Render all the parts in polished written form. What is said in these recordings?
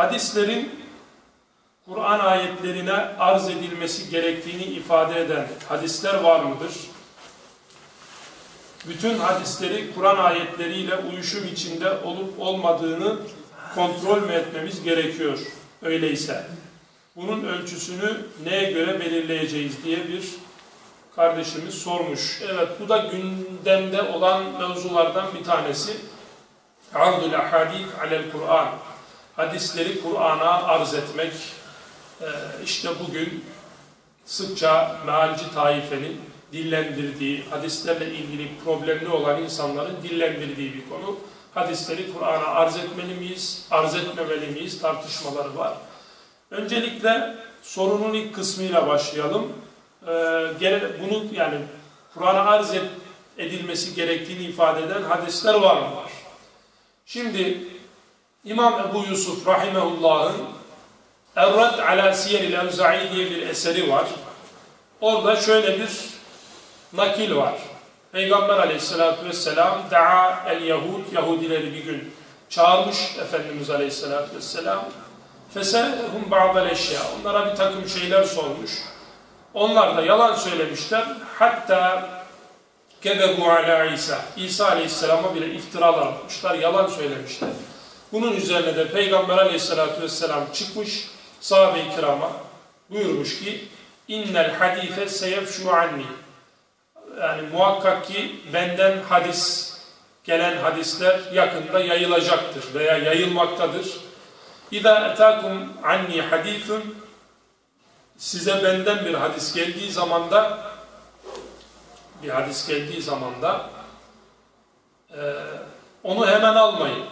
Hadislerin Kur'an ayetlerine arz edilmesi gerektiğini ifade eden hadisler var mıdır? Bütün hadisleri Kur'an ayetleriyle uyuşum içinde olup olmadığını kontrol mü etmemiz gerekiyor? Öyleyse bunun ölçüsünü neye göre belirleyeceğiz diye bir kardeşimiz sormuş. Evet, bu da gündemde olan mevzulardan bir tanesi. Ardul ahadith alel Kur'an. Hadisleri Kur'an'a arz etmek. İşte bugün sıkça mealci taifenin dillendirdiği, hadislerle ilgili problemli olan insanların dillendirdiği bir konu. Hadisleri Kur'an'a arz etmeli miyiz, arz etmemeli miyiz tartışmaları var. Öncelikle sorunun ilk kısmıyla başlayalım. Bunu yani Kur'an'a arz edilmesi gerektiğini ifade eden hadisler var mı? Var. Şimdi İmam Ebu Yusuf Rahimehullah'ın Er-Radd ala Siyeril Evza'i diye bir eseri var. Orada şöyle bir nakil var. Peygamber Aleyhisselatü Vesselam da'a el-Yahud, Yahudileri bir gün çağırmış Efendimiz Aleyhisselatü Vesselam. Feselehum ba'del eşya. Onlara bir takım şeyler sormuş. Onlar da yalan söylemişler. Hatta kebebu ala İsa. İsa Aleyhisselam'a bile iftiralar atmışlar. Yalan söylemişler. Bunun üzerine de Peygamber Aleyhisselatü Vesselam çıkmış sahabe-i kirama buyurmuş ki innel hadife seyefşu anni. Yani muhakkak ki benden gelen hadisler yakında yayılacaktır veya yayılmaktadır. İza etakum anni hadithun, size benden bir hadis geldiği zamanda onu hemen almayın.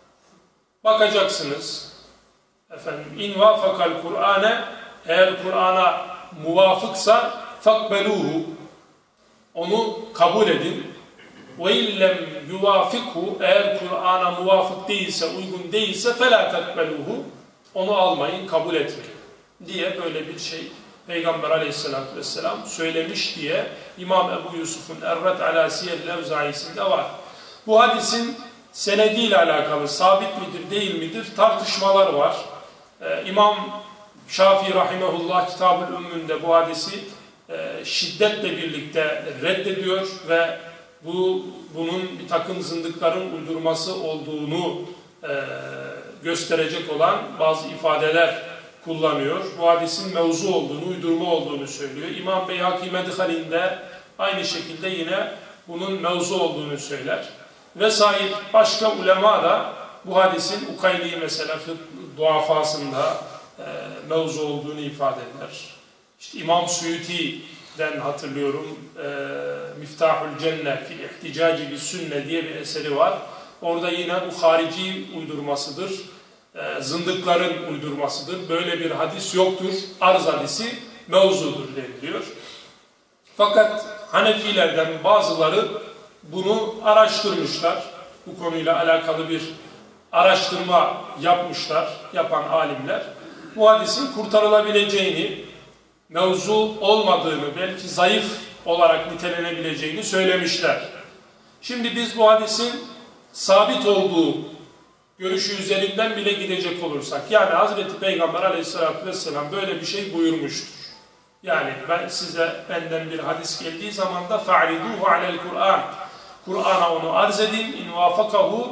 Bakacaksınız. Efendim, in vafakal Kur'ane, eğer Kur'an'a muvafıksa fakbeluhu, onu kabul edin. Ve illem yuvafikhu, eğer Kur'an'a muvafık değilse, uygun değilse felâ tekbeluhu, onu almayın, kabul etmeyin diye böyle bir şey Peygamber Aleyhisselatü Vesselam söylemiş diye İmam Ebu Yusuf'un Er-Radd ala Siyeril Evza'i'sinde var. Bu hadisin senediyle alakalı sabit midir değil midir tartışmalar var. İmam Şafii Rahimehullah Kitab-ül Ümmü'nde bu hadisi şiddetle birlikte reddediyor ve bunun bir takım zındıkların uydurması olduğunu gösterecek olan bazı ifadeler kullanıyor. Bu hadisin mevzu olduğunu, uydurma olduğunu söylüyor. İmam Beyhaki Medhalinde aynı şekilde yine bunun mevzu olduğunu söyler. Vesaire başka ulema da bu hadisin Ukayli mesela duafasında mevzu olduğunu ifade eder. İşte İmam Suyuti'den hatırlıyorum, Miftahul Cenne fil ihticaci bis sünne diye bir eseri var. Orada yine bu harici uydurmasıdır, zındıkların uydurmasıdır. Böyle bir hadis yoktur, arz hadisi mevzudur deniliyor. Fakat Hanefilerden bazıları bunu araştırmışlar. Bu konuyla alakalı bir araştırma yapmışlar, yapan alimler. Bu hadisin kurtarılabileceğini, mevzu olmadığını, belki zayıf olarak nitelenebileceğini söylemişler. Şimdi biz bu hadisin sabit olduğu görüşü üzerinden bile gidecek olursak, yani Hazreti Peygamber Aleyhisselatü Vesselam böyle bir şey buyurmuştur. Yani benden bir hadis geldiği zaman da فَعْرِدُوهُ عَلَى الْقُرْآنِ, Kur'an'a onu arz edin, اِنْ وَافَقَهُ,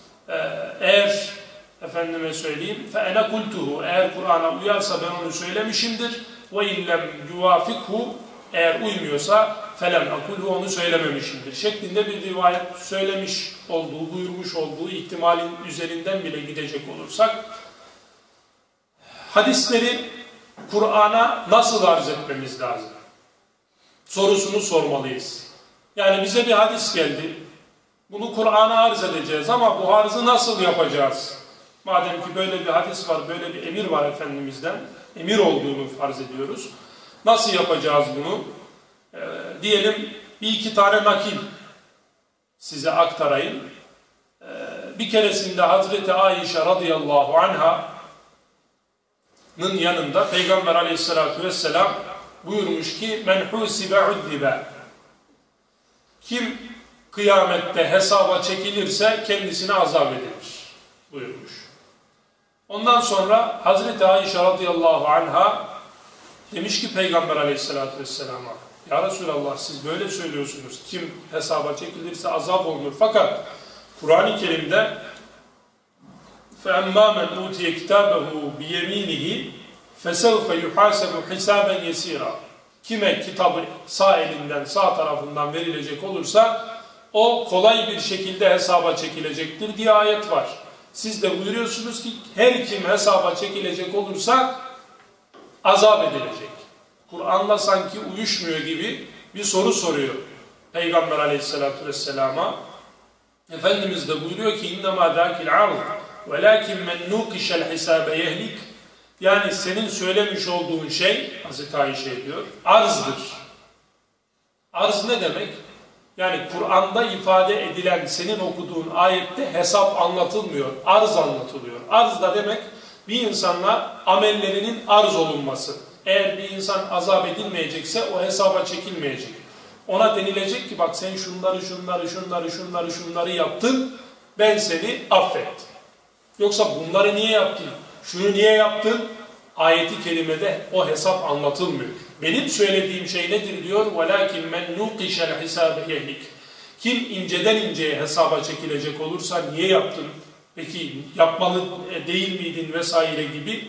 eğer efendime söyleyeyim فَاَنَا قُلْتُهُ, eğer Kur'an'a uyarsa ben onu söylemişimdir. وَاِنْ لَمْ يُوَافِقْهُ, eğer uymuyorsa فَلَمْ اَقُلْهُ, onu söylememişimdir şeklinde bir rivayet söylemiş olduğu, buyurmuş olduğu ihtimalin üzerinden bile gidecek olursak, hadisleri Kur'an'a nasıl arz etmemiz lazım sorusunu sormalıyız. Yani bize bir hadis geldi, bunu Kur'an'a arz edeceğiz ama bu arzı nasıl yapacağız? Madem ki böyle bir hadis var, böyle bir emir var Efendimiz'den, emir olduğunu farz ediyoruz. Nasıl yapacağız bunu? Diyelim bir iki tane nakil size aktarayım. Bir keresinde Hazreti Ayşe radıyallahu anha'nın yanında Peygamber aleyhissalatü vesselam buyurmuş ki men husibe uddibe, kim kıyamette hesaba çekilirse kendisine azap edilir buyurmuş. Ondan sonra Hazreti Ayşe radıyallahu anha demiş ki Peygamber aleyhissalatü vesselama, ya Resulallah siz böyle söylüyorsunuz, kim hesaba çekilirse azap olunur. Fakat Kur'an-ı Kerim'de فَاَمَّا مَنْ اُوْتِيَ كِتَابَهُ بِيَم۪ينِهِ فَسَوْفَ يُحَاسَبُ حِسَابًا يَس۪يرًا. Kime kitabı sağ elinden, sağ tarafından verilecek olursa o kolay bir şekilde hesaba çekilecektir diye ayet var. Siz de buyuruyorsunuz ki her kim hesaba çekilecek olursa azap edilecek. Kur'an'la sanki uyuşmuyor gibi bir soru soruyor Peygamber aleyhissalatü vesselama. Efendimiz de buyuruyor ki اِنَّمَا ذَاكِ الْعَرْضِ وَلَاكِنْ مَنْ نُوقِشَ الْحِسَابَ يَهْلِكِ. Yani senin söylemiş olduğun şey, Hazreti Ayşe diyor, arzdır. Arz ne demek? Yani Kur'an'da ifade edilen, senin okuduğun ayette hesap anlatılmıyor, arz anlatılıyor. Arz da demek bir insanla amellerinin arz olunması. Eğer bir insan azap edilmeyecekse o hesaba çekilmeyecek. Ona denilecek ki bak sen şunları yaptın, ben seni affettim. Yoksa bunları niye yaptın, şunu niye yaptın? Ayeti kerimede o hesap anlatılmıyor. Benim söylediğim şey nedir diyor? وَلَاكِنْ مَنْ نُوقِشَ الْحِسَابَ يَهْلِكِ. Kim inceden inceye hesaba çekilecek olursa niye yaptın? Peki yapmalı değil miydin vesaire gibi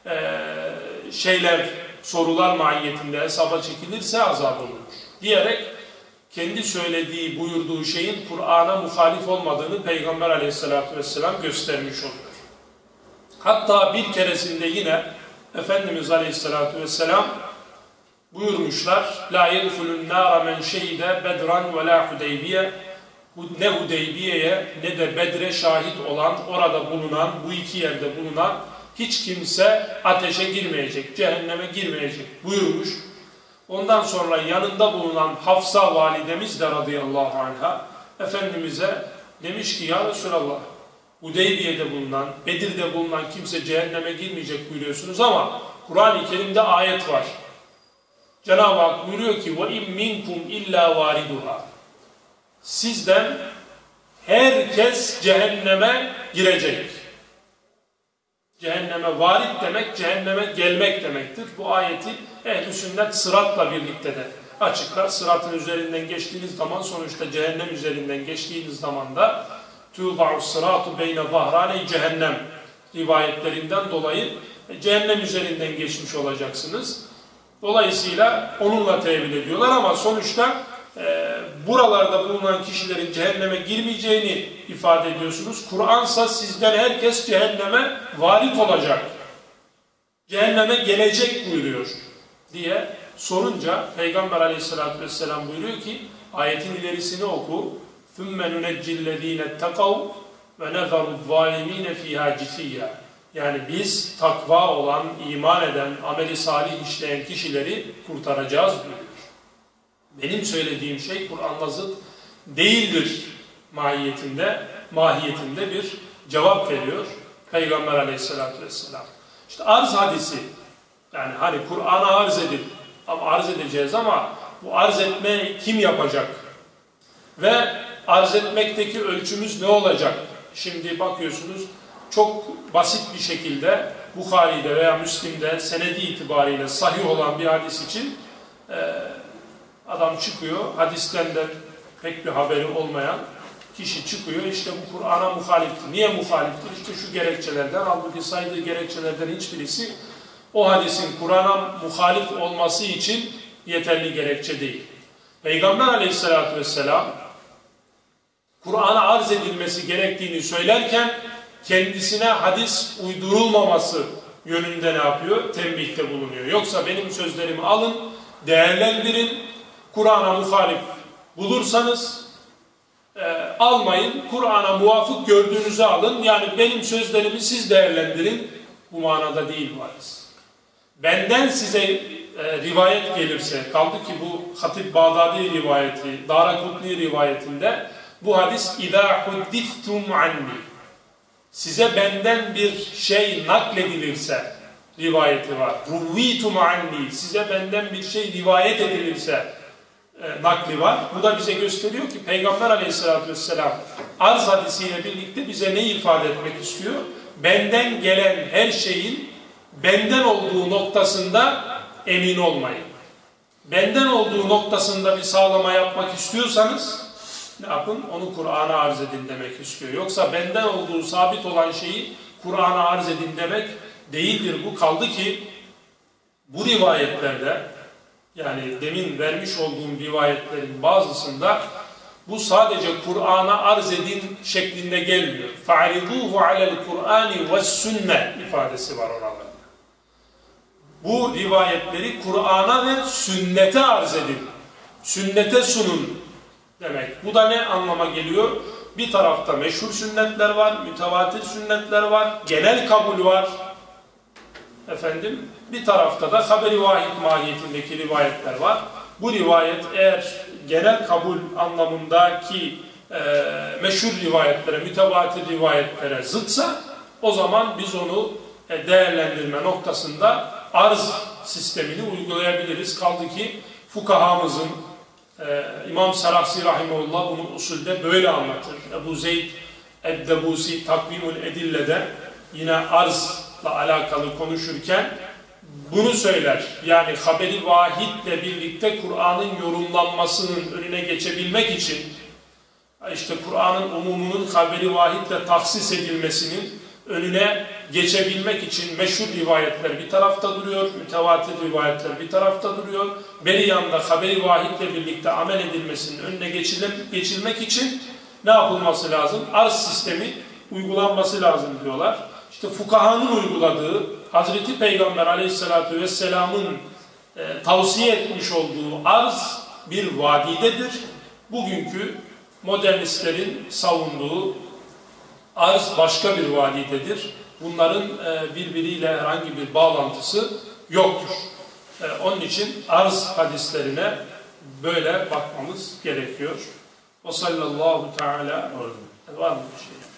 şeyler, sorular mahiyetinde hesaba çekilirse azap olur. Diyerek kendi söylediği, buyurduğu şeyin Kur'an'a muhalif olmadığını Peygamber aleyhissalatü vesselam göstermiş oluyor. Hatta bir keresinde yine Efendimiz aleyhissalatü vesselam buyurmuşlar لَا يَدْخُلُ النَّارَ مَنْ شَهِدَ بَدْرًا وَلَا Hudeybiye. Ne Hudeybiye'ye ne de Bedre şahit olan, orada bulunan, bu iki yerde bulunan hiç kimse ateşe girmeyecek, cehenneme girmeyecek buyurmuş. Ondan sonra yanında bulunan Hafsa validemiz de radıyallahu anha Efendimiz'e demiş ki ya Resulallah, Hudeybiye'de bulunan, Bedir'de bulunan kimse cehenneme girmeyecek buyuruyorsunuz ama Kur'an-ı Kerim'de ayet var. Cenab-ı Hak buyuruyor ki وَاِمْ مِنْكُمْ اِلَّا وَارِدُهَا. Sizden herkes cehenneme girecek. Cehenneme varid demek, cehenneme gelmek demektir. Bu ayeti ehl-i sünnet sıratla birlikte de açıklar. Sıratın üzerinden geçtiğiniz zaman, sonuçta cehennem üzerinden geçtiğiniz zaman da تُوْضَعُ الصِّرَاتُ بَيْنَ ظَهْرَانَيْ cehennem rivayetlerinden dolayı cehennem üzerinden geçmiş olacaksınız. Dolayısıyla onunla tevil ediyorlar ama sonuçta buralarda bulunan kişilerin cehenneme girmeyeceğini ifade ediyorsunuz. Kur'ansa sizden herkes cehenneme varit olacak, cehenneme gelecek buyuruyor diye sorunca Peygamber aleyhissalatü vesselam buyuruyor ki ayetin ilerisini oku. ثُمَّ نُنَجِّ الَّذ۪ينَ اتَّقَوْا وَنَذَرُ الظَّالِم۪ينَ ف۪يهَا جِثِيًّا. Yani biz takva olan, iman eden, ameli salih işleyen kişileri kurtaracağız buyuruyor. Benim söylediğim şey Kur'an'la zıt değildir mahiyetinde bir cevap veriyor Peygamber aleyhissalatü vesselam. İşte arz hadisi, yani hani Kur'an'a arz edeceğiz ama bu arz etmeyi kim yapacak? Ve arz etmekteki ölçümüz ne olacak? Şimdi bakıyorsunuz çok basit bir şekilde Bukhari'de veya Müslim'de senedi itibariyle sahih olan bir hadis için adam çıkıyor, hadisten de pek bir haberi olmayan kişi çıkıyor, işte bu Kur'an'a muhaliftir. Niye muhaliftir? İşte şu gerekçelerden, halbuki saydığı gerekçelerden hiçbirisi o hadisin Kur'an'a muhalif olması için yeterli gerekçe değil. Peygamber aleyhissalatü vesselam Kur'an'a arz edilmesi gerektiğini söylerken kendisine hadis uydurulmaması yönünde ne yapıyor? Tembihte bulunuyor. Yoksa benim sözlerimi alın, değerlendirin, Kur'an'a muhalif bulursanız almayın, Kur'an'a muvafık gördüğünüzü alın. Yani benim sözlerimi siz değerlendirin. Bu manada değil bu hadis. Benden size rivayet gelirse, kaldı ki bu Hatib Bağdadi rivayeti, Darakutni rivayetinde bu hadis اِذَا حُدِّثْتُمْ عَنِّي, size benden bir şey nakledilirse rivayeti var. رُوِّيتُمْ عَنِّي, size benden bir şey rivayet edilirse nakli var. Bu da bize gösteriyor ki Peygamber aleyhissalatü vesselam arz hadisiyle birlikte bize ne ifade etmek istiyor? benden gelen her şeyin benden olduğu noktasında emin olmayın. Benden olduğu noktasında bir sağlama yapmak istiyorsanız ne yapın? Onu Kur'an'a arz edin demek istiyor. Yoksa benden olduğu sabit olan şeyi Kur'an'a arz edin demek değildir bu. Kaldı ki bu rivayetlerde, yani demin vermiş olduğum rivayetlerin bazısında bu sadece Kur'an'a arz edin şeklinde gelmiyor. فَعْرِضُوهُ عَلَى الْقُرْآنِ وَالسُّنَّةِ ifadesi var oralarda. Bu rivayetleri Kur'an'a ve sünnete arz edin. Sünnete sunun demek. Bu da ne anlama geliyor? Bir tarafta meşhur sünnetler var, mütevatir sünnetler var, genel kabul var. Efendim, bir tarafta da haber-i vahid mahiyetindeki rivayetler var. Bu rivayet eğer genel kabul anlamındaki meşhur rivayetlere, mütevatir rivayetlere zıtsa o zaman biz onu değerlendirme noktasında arz sistemini uygulayabiliriz. Kaldı ki fukahamızın İmam Sarahsi Rahimullah bunu usulde böyle anlatır. Ebu Zeyd Eddebusi Takvimul Edille'de yine arzla alakalı konuşurken bunu söyler. Yani haberi vahidle birlikte Kur'an'ın yorumlanmasının önüne geçebilmek için işte Kur'an'ın umumunun haberi vahidle tahsis edilmesinin önüne geçebilmek için meşhur rivayetler bir tarafta duruyor, mütevatir rivayetler bir tarafta duruyor. Beri yanda haberi vahidle birlikte amel edilmesinin önüne geçilmek için ne yapılması lazım? Arz sistemi uygulanması lazım diyorlar. İşte fukahanın uyguladığı, Hazreti Peygamber Aleyhisselatü Vesselam'ın tavsiye etmiş olduğu arz bir vadidedir. Bugünkü modernistlerin savunduğu arz başka bir vadidedir. Bunların birbiriyle herhangi bir bağlantısı yoktur. Onun için arz hadislerine böyle bakmamız gerekiyor. O sallallahu teala var mı bir şey?